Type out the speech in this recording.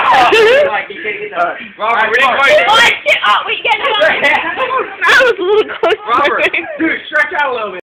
Like, you can't get that. Robert, we didn't quite. What? Oh, wait, get it. That was a little close to my Robert, face. Dude, stretch out a little bit.